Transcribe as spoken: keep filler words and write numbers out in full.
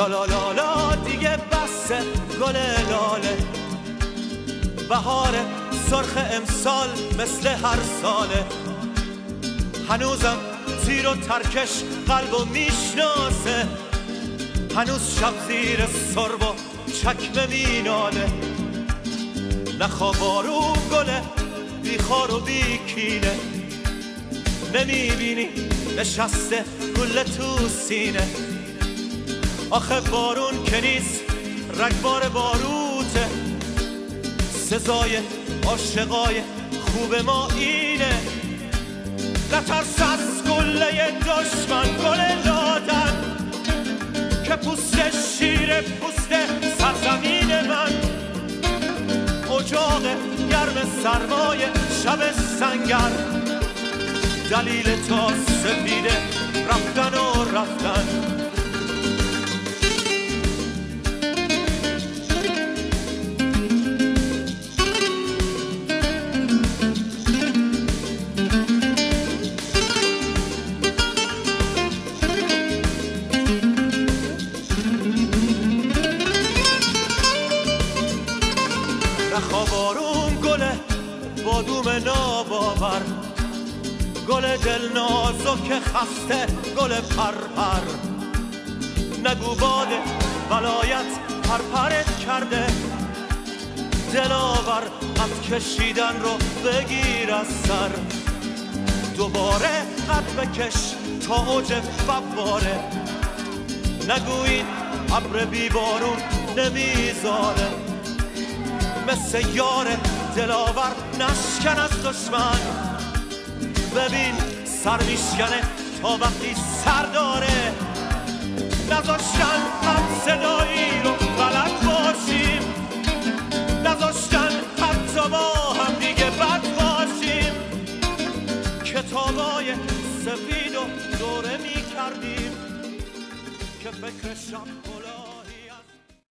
لا لا لا لا دیگه بسه گل لاله، بهار سرخ امسال مثل هر ساله. هنوزم زیر و ترکش قلبو میشناسه، هنوز شب زیر سرب و چکمه میناله. نخوا بارون گله بیخار و بیکینه، نمیبینی نشسته گل تو سینه. آخه بارون که نیست رگبار باروته، سزای عاشقای خوب ما اینه. نترس از گله دشمن گل دادن، که پوست شیر پوست سرزمین من. اجاق گرم سرمای شب سنگر، دلیل تا سپیده رفتن و رفتن. نخوا بارون گله بادوم ناباور، گل دل نازک خسته گل پرپر. نگو باد ولایت پرپرت کرده، دلاور قد کشیدن رو بگیر از سر. دوباره قد بکش تا اوج فواره، نگو این ابر بی بارون نمیذاره. مثل یار دلاور نشکن از دشمن، ببین سر میشکنه تا وقتی سر داره. نذاشتن هم صدایی رو غلط باشیم، نذاشتن حتی با هم دیگه بد باشیم. کتابای سفید و دوره میکردیم که فکر شب